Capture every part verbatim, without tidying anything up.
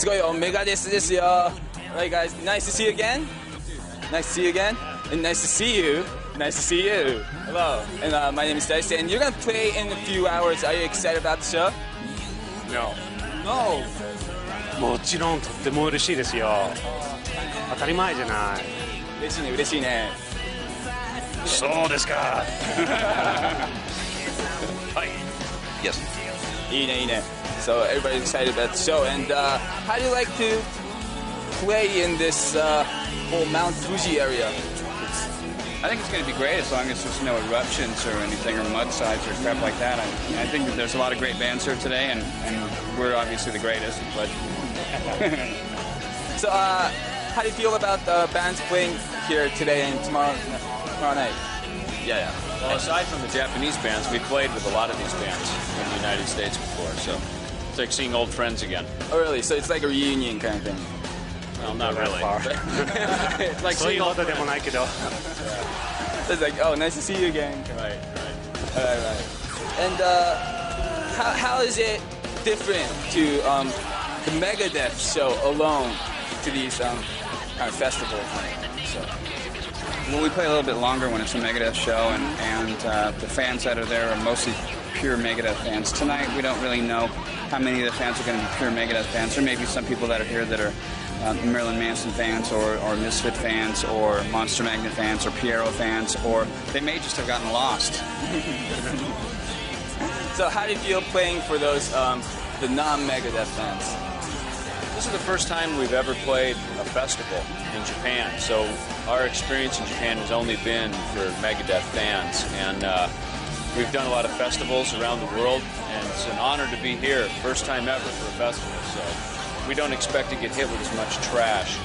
すごいオメガデスですよ。Alright guys, nice to see you again. Nice to see you again. And nice to see you. Nice to see you. Hello. And uh, my name is Dice, and you're gonna play in a few hours. Are you excited about the show? No. No. もちろんとっても嬉しいですよ。当たり前じゃない。 嬉しいね、嬉しいね。 そうですか。はい。Yes. いいね、いいね。So everybody's excited about the show. And uh, how do you like to play in this uh, whole Mount Fuji area? I think it's going to be great as long as there's no eruptions or anything or mudslides or crap like that. I, I think that there's a lot of great bands here today, and, and we're obviously the greatest. But so, uh, how do you feel about the bands playing here today and tomorrow, tomorrow night? Yeah, yeah. Well, aside from the Japanese bands, we played with a lot of these bands in the United States before, so it's like seeing old friends again. Oh, really? So it's like a reunion kind of thing? Well, not really. It's like seeing old friends. It's like, oh, nice to see you again. Right, right. Right, right. And uh, how, how is it different to um, the Megadeth show alone to these um, kind of festivals? So. Well, we play a little bit longer when it's a Megadeth show, and, and uh, the fans that are there are mostly pure Megadeth fans. Tonight, we don't really know how many of the fans are going to be pure Megadeth fans. There may be some people that are here that are um, Marilyn Manson fans, or, or Misfit fans, or Monster Magnet fans, or Piero fans, or they may just have gotten lost. So how do you feel playing for those, um, the non-Megadeth fans? This is the first time we've ever played a festival in Japan, so our experience in Japan has only been for Megadeth fans, and uh, we've done a lot of festivals around the world, and it's an honor to be here, first time ever for a festival, so we don't expect to get hit with as much trash.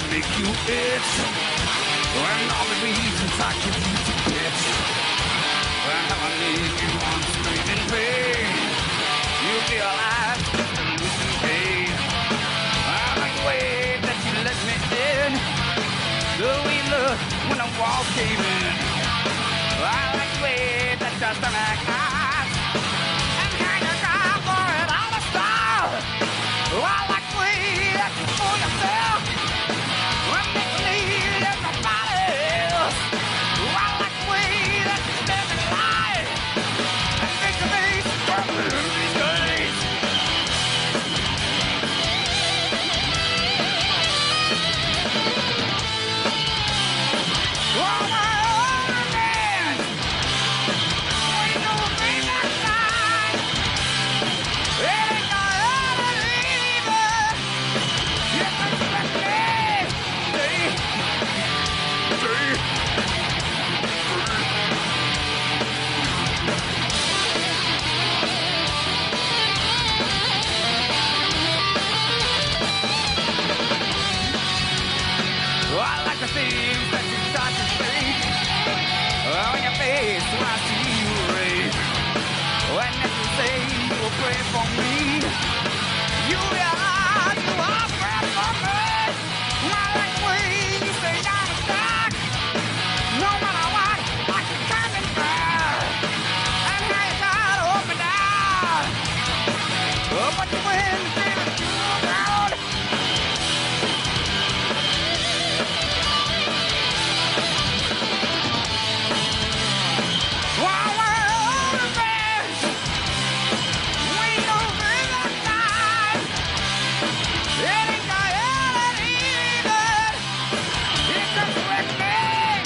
make you itch. When all the reasons I give you to bitch. When I leave you on screaming pain, you realize the losing pain. I like the way that you let me in. The way you look when the wall came in. I like the way that your stomach eyes. And how you got for it all the style. I like the way that you fool yourself. When you need everybody else. I like the way that you live and lie. And make the face from these days. Oh, my old man. We know me that night. It ain't gonna leave us. It's a Christmas day. Day. Oh, I like the things that you start to say. Oh, in your face when I see you rage. When you say you will pray for me, you realize you are praying for me. I like the way you say I'm a star. No matter what, I can come and burn. And how you gotta open down. Oh, but you win the feeling too loud. While we're on the bench, we don't live that night. It ain't gonna end either. It's a quick thing.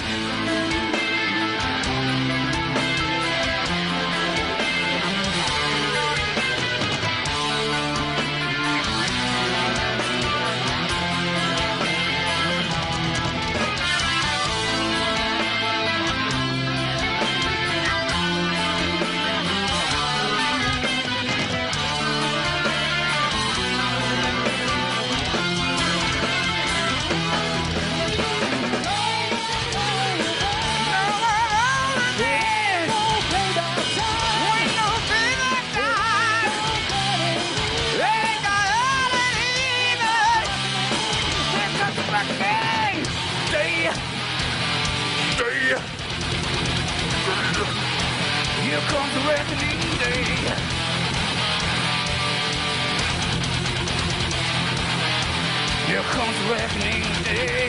Here comes the reckoning day. Here comes the reckoning day.